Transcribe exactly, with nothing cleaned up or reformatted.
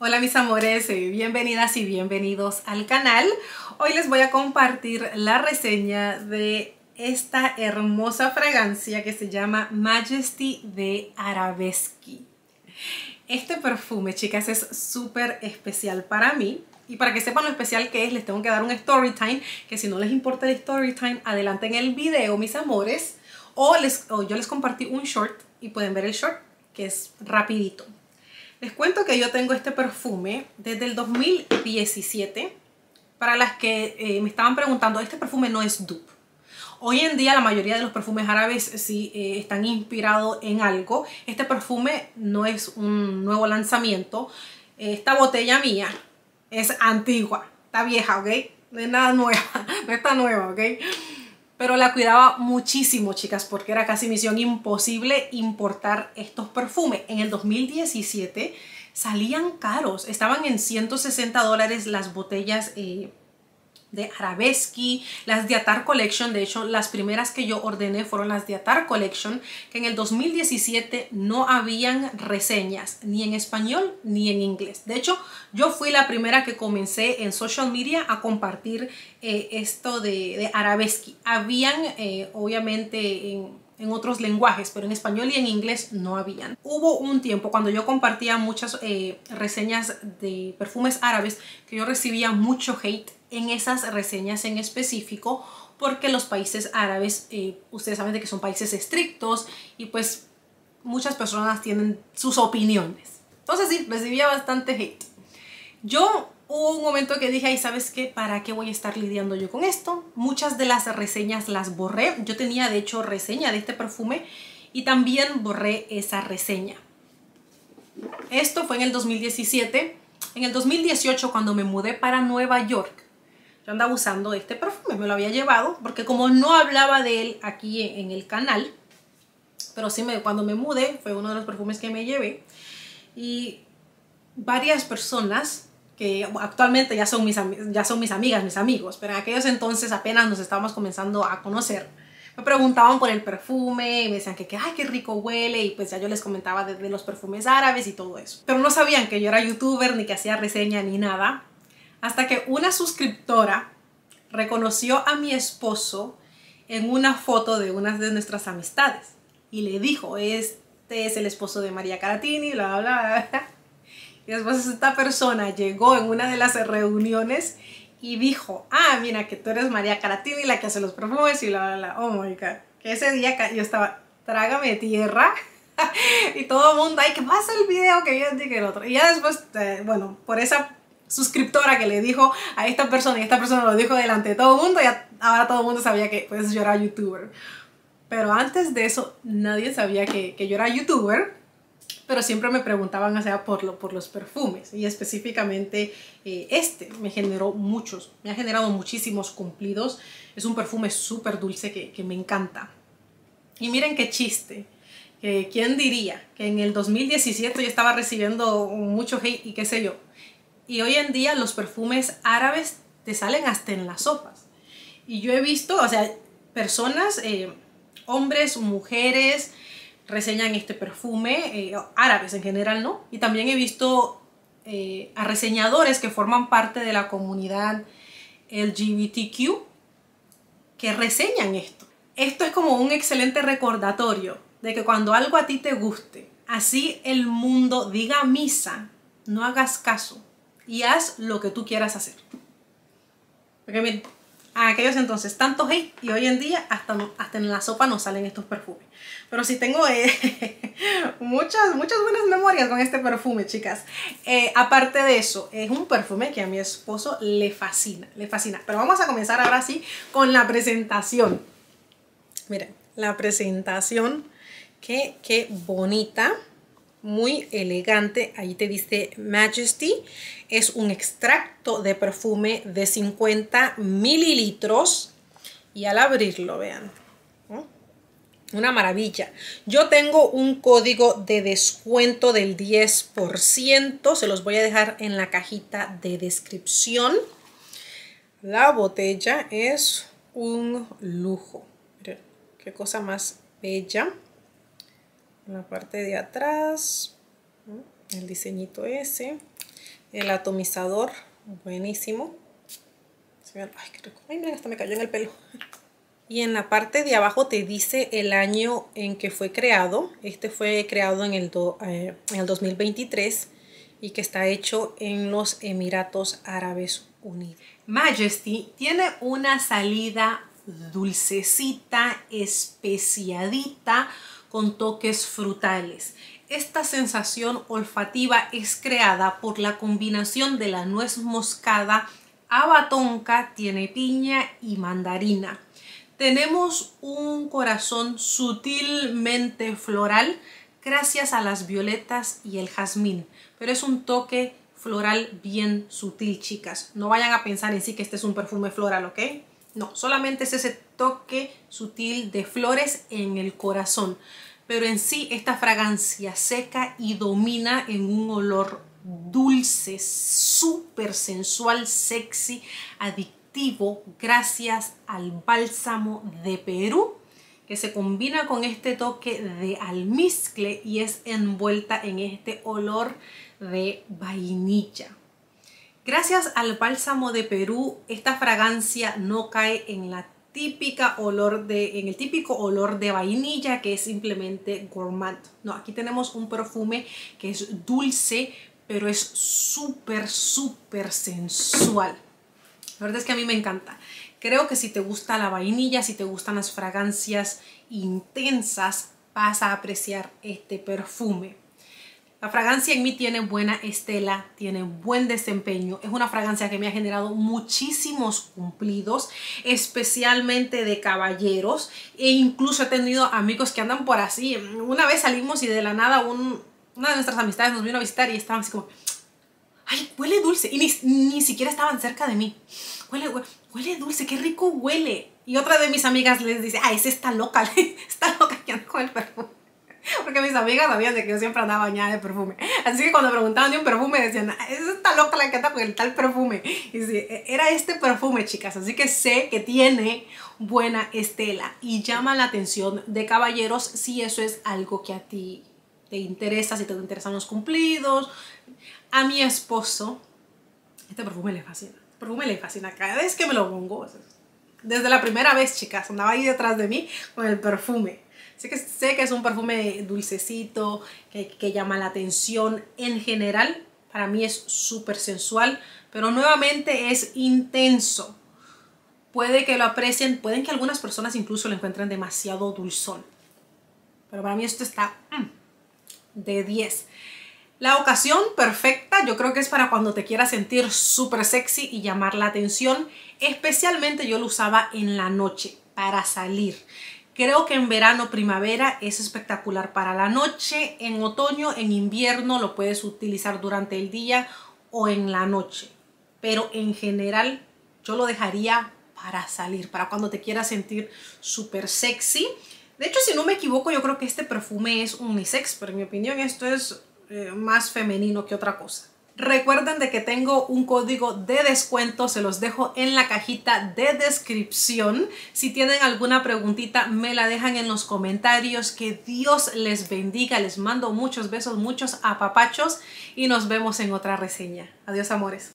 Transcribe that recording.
Hola mis amores, eh, bienvenidas y bienvenidos al canal. Hoy les voy a compartir la reseña de esta hermosa fragancia que se llama Majesty de Arabesque. Este perfume, chicas, es súper especial para mí. Y para que sepan lo especial que es, les tengo que dar un story time, que si no les importa el story time, adelanten el video, mis amores. O, les, o yo les compartí un short y pueden ver el short, que es rapidito. Les cuento que yo tengo este perfume desde el dos mil diecisiete. Para las que eh, me estaban preguntando, este perfume no es dupe. Hoy en día la mayoría de los perfumes árabes sí eh, están inspirados en algo. Este perfume no es un nuevo lanzamiento. Esta botella mía es antigua, está vieja, ¿ok? No es nada nueva, no está nueva, ¿ok? Pero la cuidaba muchísimo, chicas, porque era casi misión imposible importar estos perfumes. En el dos mil diecisiete salían caros, estaban en ciento sesenta dólares las botellas eh, de Arabesque, las de Attar Collection. De hecho, las primeras que yo ordené fueron las de Attar Collection, que en el dos mil diecisiete no habían reseñas, ni en español ni en inglés. De hecho, yo fui la primera que comencé en social media a compartir eh, esto de, de Arabesque. Habían, eh, obviamente, en... en otros lenguajes, pero en español y en inglés no habían. Hubo un tiempo cuando yo compartía muchas eh, reseñas de perfumes árabes que yo recibía mucho hate en esas reseñas en específico, porque los países árabes, eh, ustedes saben de que son países estrictos y pues muchas personas tienen sus opiniones. Entonces sí, recibía bastante hate. Yo hubo un momento que dije, ay, ¿sabes qué? ¿Para qué voy a estar lidiando yo con esto? Muchas de las reseñas las borré. Yo tenía, de hecho, reseña de este perfume y también borré esa reseña. Esto fue en el dos mil diecisiete. En el dos mil dieciocho, cuando me mudé para Nueva York, yo andaba usando este perfume. Me lo había llevado porque como no hablaba de él aquí en el canal, pero sí me, cuando me mudé, fue uno de los perfumes que me llevé. Y varias personas que actualmente ya son, mis, ya son mis amigas, mis amigos, pero en aquellos entonces apenas nos estábamos comenzando a conocer, me preguntaban por el perfume y me decían que, que ay, qué rico huele, y pues ya yo les comentaba de, de los perfumes árabes y todo eso. Pero no sabían que yo era youtuber, ni que hacía reseña, ni nada, hasta que una suscriptora reconoció a mi esposo en una foto de una de nuestras amistades y le dijo, este es el esposo de María Caratini, bla, bla, bla. Y después esta persona llegó en una de las reuniones y dijo, ah, mira que tú eres María Caratini, la que hace los perfumes y bla, bla, bla. Oh my God. Que ese día yo estaba, trágame tierra. Y todo el mundo, ay, ¿qué pasa el video? Que yo dije el otro. Y ya después, eh, bueno, por esa suscriptora que le dijo a esta persona y esta persona lo dijo delante de todo el mundo, ya ahora todo el mundo sabía que pues yo era youtuber. Pero antes de eso, nadie sabía que, que yo era youtuber. Pero siempre me preguntaban, o sea, por, lo, por los perfumes, y específicamente eh, este me generó muchos, me ha generado muchísimos cumplidos. Es un perfume súper dulce que, que me encanta. Y miren qué chiste, que quién diría que en el dos mil diecisiete yo estaba recibiendo mucho hate y qué sé yo, y hoy en día los perfumes árabes te salen hasta en las sopas. Y yo he visto, o sea, personas, eh, hombres, mujeres, reseñan este perfume, eh, árabes en general, ¿no? Y también he visto eh, a reseñadores que forman parte de la comunidad L G B T Q que reseñan esto. Esto es como un excelente recordatorio de que cuando algo a ti te guste, así el mundo diga misa, no hagas caso y haz lo que tú quieras hacer. Porque miren, a aquellos entonces tanto hate y hoy en día hasta, no, hasta en la sopa nos salen estos perfumes. Pero sí tengo eh, muchas, muchas buenas memorias con este perfume, chicas. Eh, aparte de eso, es un perfume que a mi esposo le fascina, le fascina. Pero vamos a comenzar ahora sí con la presentación. Miren, la presentación, qué, qué bonita. Muy elegante, ahí te dice Majesty, es un extracto de perfume de cincuenta mililitros y al abrirlo, vean, ¿no? Una maravilla. Yo tengo un código de descuento del diez por ciento, se los voy a dejar en la cajita de descripción. La botella es un lujo, miren, qué cosa más bella. En la parte de atrás, el diseñito ese, El atomizador, buenísimo. Ay, qué rico. Ay, mira, hasta me cayó en el pelo. Y en la parte de abajo te dice el año en que fue creado. Este fue creado en el, do, eh, en el dos mil veintitrés y que está hecho en los Emiratos Árabes Unidos. Majesty tiene una salida dulcecita, especiadita, con toques frutales. Esta sensación olfativa es creada por la combinación de la nuez moscada, haba tonka, tiene piña y mandarina. Tenemos un corazón sutilmente floral gracias a las violetas y el jazmín, pero es un toque floral bien sutil, chicas. No vayan a pensar en sí que este es un perfume floral, ¿ok? No, solamente es ese toque sutil de flores en el corazón, pero en sí esta fragancia seca y domina en un olor dulce, súper sensual, sexy, adictivo, gracias al bálsamo de Perú, que se combina con este toque de almizcle y es envuelta en este olor de vainilla. Gracias al bálsamo de Perú, esta fragancia no cae en la típica olor de, en el típico olor de vainilla, que es simplemente gourmand. No, aquí tenemos un perfume que es dulce, pero es súper, súper sensual. La verdad es que a mí me encanta. Creo que si te gusta la vainilla, si te gustan las fragancias intensas, vas a apreciar este perfume. La fragancia en mí tiene buena estela, tiene buen desempeño. Es una fragancia que me ha generado muchísimos cumplidos, especialmente de caballeros. E incluso he tenido amigos que andan por así. Una vez salimos y de la nada un, una de nuestras amistades nos vino a visitar y estaban así como... ¡Ay, huele dulce! Y ni, ni siquiera estaban cerca de mí. Huele, huele, huele dulce, qué rico huele. Y otra de mis amigas les dice, ¡ay, esa está loca! Está loca que anda con el perfume. Porque mis amigas sabían de que yo siempre andaba bañada de perfume. Así que cuando preguntaban de un perfume decían, esa está loca la que anda con el tal perfume. Y sí, era este perfume, chicas. Así que sé que tiene buena estela y llama la atención de caballeros si eso es algo que a ti te interesa, si te interesan los cumplidos. A mi esposo, este perfume le fascina. Este perfume le fascina cada vez que me lo pongo. Desde la primera vez, chicas, andaba ahí detrás de mí con el perfume. Sé que, sé que es un perfume dulcecito, que, que llama la atención. En general, para mí es súper sensual, pero nuevamente es intenso. Puede que lo aprecien, pueden que algunas personas incluso lo encuentren demasiado dulzón. Pero para mí esto está mm, de diez. La ocasión perfecta, yo creo que es para cuando te quieras sentir súper sexy y llamar la atención. Especialmente yo lo usaba en la noche para salir. Creo que en verano, primavera es espectacular para la noche. En otoño, en invierno lo puedes utilizar durante el día o en la noche. Pero en general yo lo dejaría para salir, para cuando te quieras sentir súper sexy. De hecho, si no me equivoco, yo creo que este perfume es unisex, pero en mi opinión esto es eh, más femenino que otra cosa. Recuerden de que tengo un código de descuento, se los dejo en la cajita de descripción. Si tienen alguna preguntita, me la dejan en los comentarios. Que Dios les bendiga, les mando muchos besos, muchos apapachos y nos vemos en otra reseña. Adiós, amores.